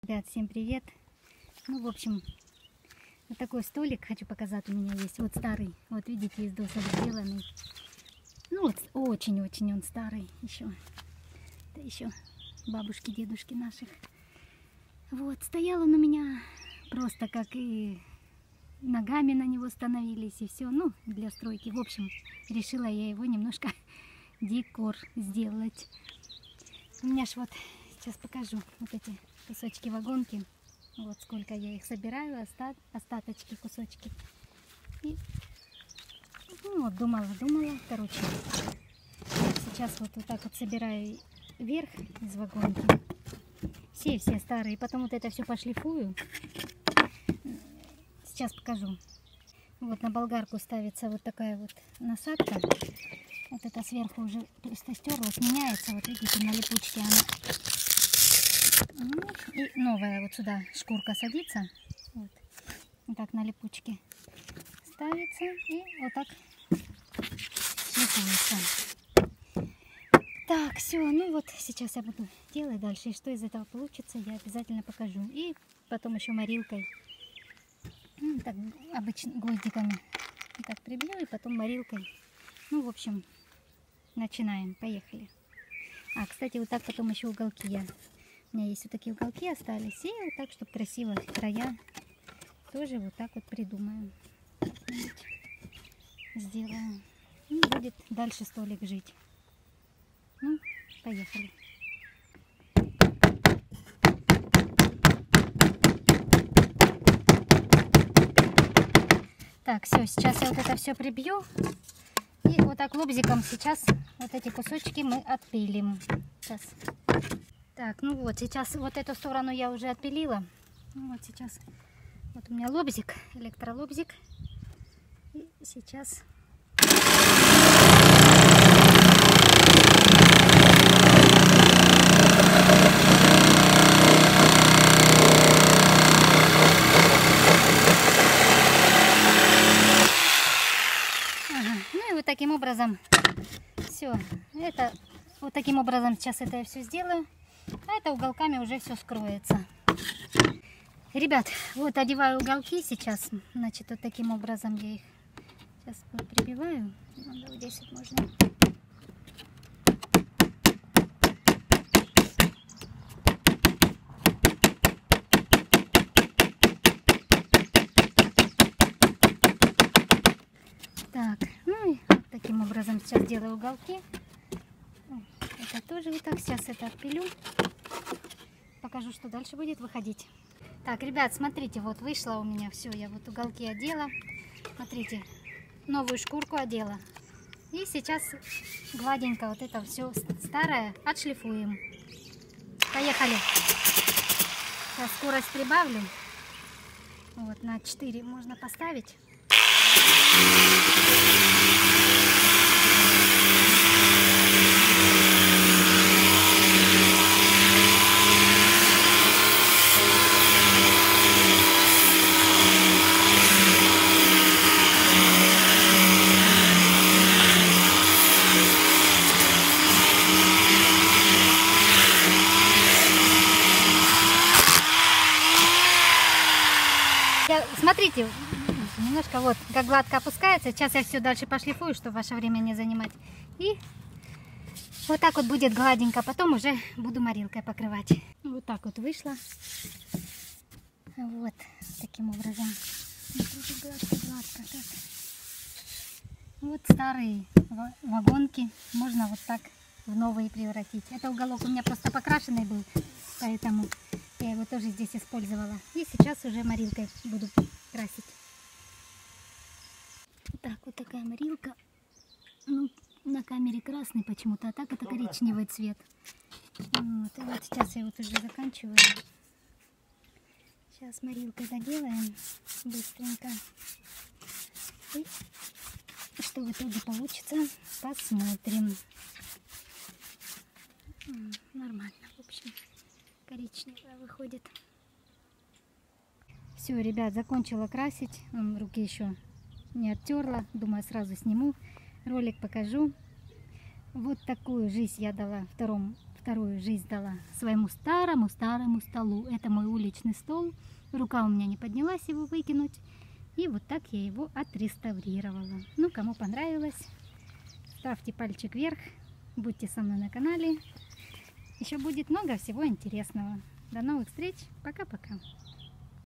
Ребят, всем привет! Ну, в общем, вот такой столик хочу показать у меня есть. Вот старый, вот видите, из досок сделанный. Ну, вот очень-очень он старый еще. Это еще бабушки, дедушки наших. Вот, стоял он у меня просто как и ногами на него становились и все. Ну, для стройки. В общем, решила я его немножко декор сделать. У меня ж вот, сейчас покажу, вот эти кусочки вагонки. Вот сколько я их собираю, остаточки, кусочки. И, ну, вот думала, короче. Сейчас вот так вот собираю вверх из вагонки. Все старые. Потом вот это все пошлифую. Сейчас покажу. Вот на болгарку ставится вот такая вот насадка. Вот это сверху уже просто стерлась, меняется. Вот видите, на липучке она. И новая вот сюда шкурка садится. Вот так на липучке ставится и вот так шлифуется. Так, все, ну вот сейчас я буду делать дальше. И что из этого получится, я обязательно покажу. И потом еще морилкой. Ну, так обычно гвоздиками. Так прибью и потом морилкой. Ну, в общем, начинаем. Поехали. А, кстати, вот так потом еще уголки я. У меня есть вот такие уголки остались. И вот так, чтобы красиво края тоже вот так вот придумаю. Сделаю. И будет дальше столик жить. Ну, поехали. Так, все, сейчас я вот это все прибью. И вот так лобзиком сейчас вот эти кусочки мы отпилим. Сейчас. Так, ну вот, сейчас вот эту сторону я уже отпилила. Ну вот сейчас, вот у меня лобзик, электролобзик. И сейчас... Ага. Ну и вот таким образом все. Это вот таким образом сейчас это я все сделаю. А это уголками уже все скроется. Ребят, вот одеваю уголки сейчас. Значит, вот таким образом я их сейчас прибиваю. Вот здесь вот можно. Так, ну и вот таким образом сейчас делаю уголки. Это тоже вот так. Сейчас это отпилю. Покажу, что дальше будет выходить. Так, ребят, смотрите, вот вышло у меня все. Я вот уголки одела. Смотрите, новую шкурку одела. И сейчас гладенько вот это все старое отшлифуем. Поехали. Сейчас скорость прибавлю. Вот на 4 можно поставить. Смотрите, немножко вот как гладко опускается. Сейчас я все дальше пошлифую, чтобы ваше время не занимать. И вот так вот будет гладенько. Потом уже буду морилкой покрывать. Вот так вот вышло. Вот таким образом. Гладко. Так. Вот старые вагонки можно вот так в новые превратить. Это уголок у меня просто покрашенный был, поэтому я его тоже здесь использовала. И сейчас уже морилкой буду красить. Так, вот такая морилка. Ну, на камере красный почему-то, а так это коричневый цвет. Вот, и вот сейчас я вот уже заканчиваю. Сейчас морилкой доделаем быстренько. И что в итоге получится, посмотрим. Нормально, в общем. Коричневая выходит. Все, ребят, закончила красить. Руки еще не оттерла. Думаю, сразу сниму ролик, покажу. Вот такую жизнь я дала вторую жизнь дала своему старому столу. Это мой уличный стол. Рука у меня не поднялась его выкинуть. И вот так я его отреставрировала. Ну, кому понравилось, ставьте пальчик вверх. Будьте со мной на канале. Еще будет много всего интересного. До новых встреч. Пока-пока.